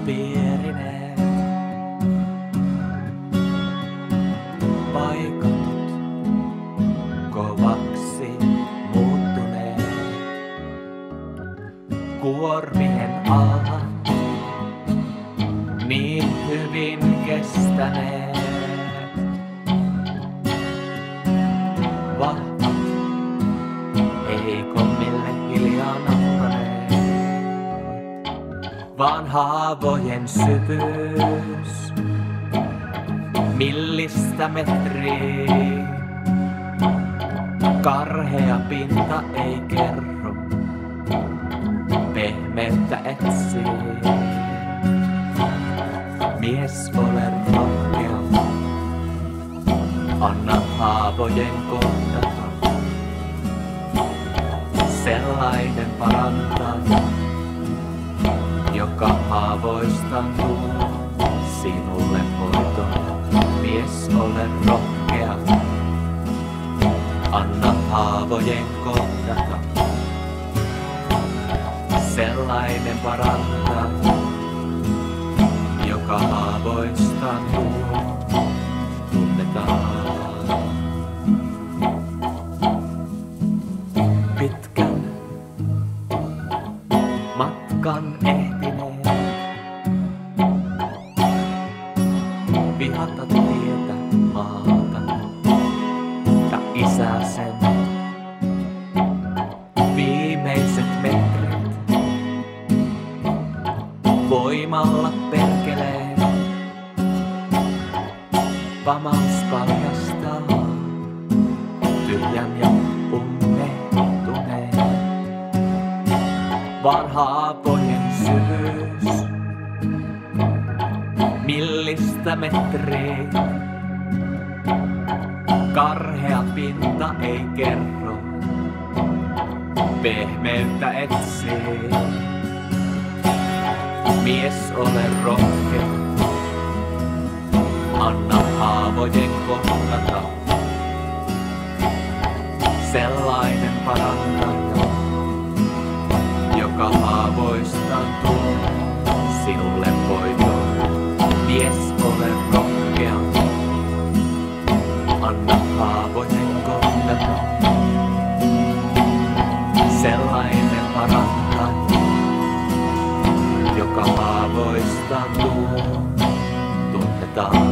pierineet, paikatut kovaksi muuttuneet, kuormien alla niin hyvin kestäneet. Vahvat, heikommille hiljaa nauraneet, vaan haavojen syvyys millistä metriä. Karhea pinta ei kerro, pehmeyttä etsii. Mies, ole rohkea, anna haavojen kohdata. Sellainen parantaja, joka haavoistaan tuo sinulle hoitoa. Mies, ole rohkea, anna haavojen kohdata. Sellainen parantaja, joka haavoistaan tuo tunnetaan. Pitkän matkan ehtineet, vihata tietä maata ja isää sen. Viimeiset metrit voimalla perkelee, pamaus paljastaa tyhjän ja ummehtuneen, vaan haavojen syvyys millistä metriä. Karhea pinta ei kerro, pehmeyttä etsii. Mies, ole rohkea, anna haavojen kohdata. Sellainen parantaja, joka haavoistaan tuo sinulle voiton. Mies, ole rohkea, anna haavojen kohdata. Sellainen parantaja, joka haavoistaan tuo tunnetaan.